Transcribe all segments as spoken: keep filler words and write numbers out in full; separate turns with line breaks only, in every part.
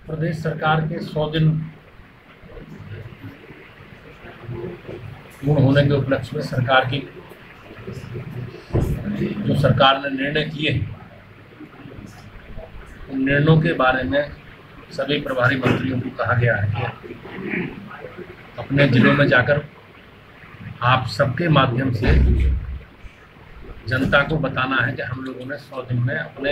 प्रदेश सरकार के सौ दिन पूर्ण होने के उपलक्ष्य में सरकार की जो सरकार ने निर्णय किए हैं उन निर्णयों के बारे में सभी प्रभारी मंत्रियों को कहा गया है कि अपने जिलों में जाकर आप सबके माध्यम से जनता को बताना है कि हम लोगों ने सौ दिन में अपने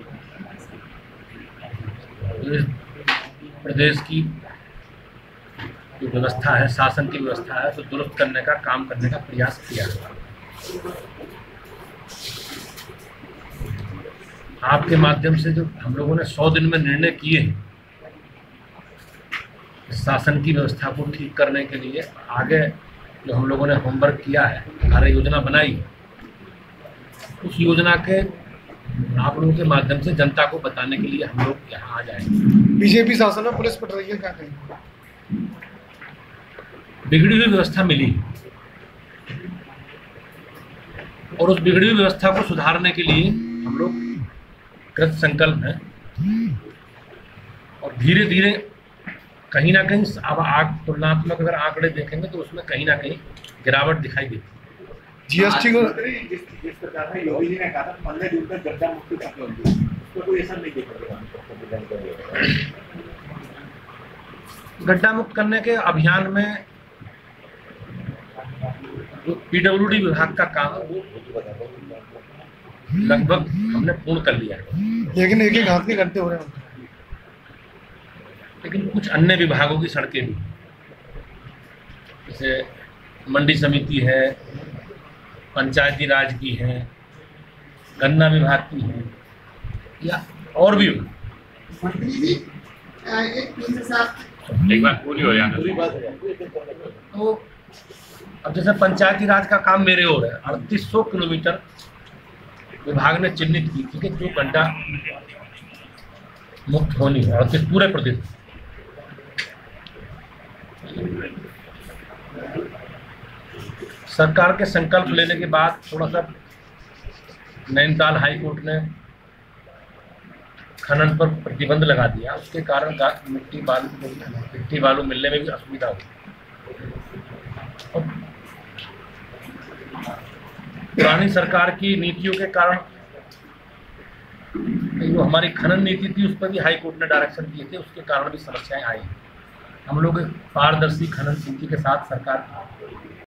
प्रदेश की जो व्यवस्था है, शासन की व्यवस्था है, तो दुरुस्त करने का काम करने का प्रयास किया है। आपके माध्यम से जो हम लोगों ने सौ दिन में निर्णय किए हैं शासन की व्यवस्था को ठीक करने के लिए, आगे जो हम लोगों ने होमवर्क किया है, कार्य योजना बनाई है, उस योजना के आप लोगों के माध्यम से जनता को बताने के लिए हम लोग यहाँ आ जाएंगे।
बीजेपी शासन में पुलिस पट रही है, क्या कहेंगे?
बिगड़ी हुई व्यवस्था मिली और उस बिगड़ी हुई व्यवस्था को सुधारने के लिए हम लोग कृत संकल्प हैं और धीरे धीरे कहीं ना कहीं अब आग तुलनात्मक अगर आंकड़े देखेंगे तो उसमें कहीं ना कहीं गिरावट दिखाई देती है।
जीएसटी को
जिस जिस प्रकार से योगी जी ने कहा था पंद्रह जून तक गड्ढा मुक्ति तक होगी, उसको कोई असर नहीं दिखेगा।
गड्ढा मुक्त करने के अभियान में जो पीडब्ल्यूडी विभाग का काम है वो लगभग हमने पूर्ण कर लिया है,
लेकिन एक एक हाथ के घंटे हो रहे हैं।
लेकिन कुछ अन्य विभागों की सड़कें भी, जैसे मंडी समिति है, पंचायती राज की है, गन्ना विभाग की है या और भी
मंत्री जी एक तीन साथ
एक बार पूरी हो जाना।
तो अब जैसे पंचायती राज का काम मेरे हो रहा है, अड़तीस सौ किलोमीटर विभाग ने चिन्हित की थी कि जो गड्ढा मुक्त होनी है अड़तीस पूरे प्रदेश। सरकार के संकल्प लेने के बाद थोड़ा सा नैनीताल हाई कोर्ट ने खनन पर प्रतिबंध लगा दिया, उसके कारण मिट्टी बालू मिट्टी बालू मिलने में भी असुविधा हुई। और पुरानी सरकार की नीतियों के कारण जो हमारी खनन नीति थी उस पर भी हाई कोर्ट ने डायरेक्शन दिए थे, उसके कारण भी समस्याएं आई। हम लोग पारदर्शी खनन नीति के साथ सरकार